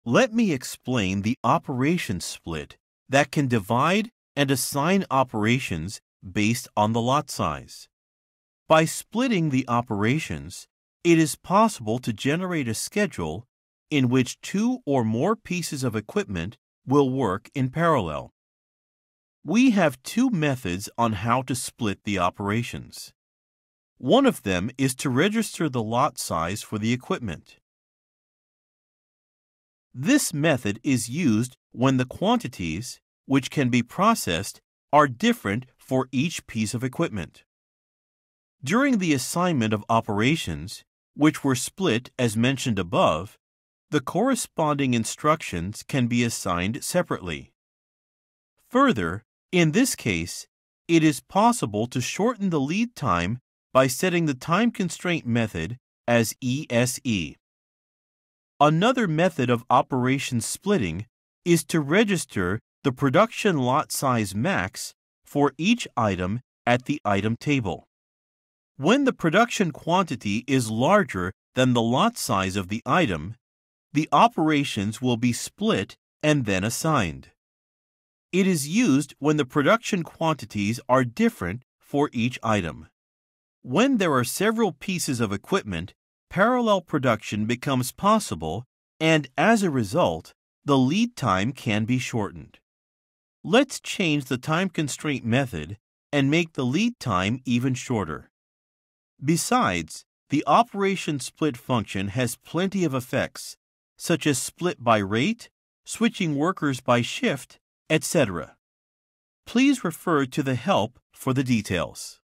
Let me explain the operation split that can divide and assign operations based on the lot size. By splitting the operations, it is possible to generate a schedule in which two or more pieces of equipment will work in parallel. We have two methods on how to split the operations. One of them is to register the lot size for the equipment. This method is used when the quantities, which can be processed, are different for each piece of equipment. During the assignment of operations, which were split as mentioned above, the corresponding instructions can be assigned separately. Further, in this case, it is possible to shorten the lead time by setting the time constraint method as ESE. Another method of operation splitting is to register the production lot size max for each item at the item table. When the production quantity is larger than the lot size of the item, the operations will be split and then assigned. It is used when the production quantities are different for each item. When there are several pieces of equipment, parallel production becomes possible, and as a result, the lead time can be shortened. Let's change the time constraint method and make the lead time even shorter. Besides, the operation split function has plenty of effects, such as split by rate, switching workers by shift, etc. Please refer to the help for the details.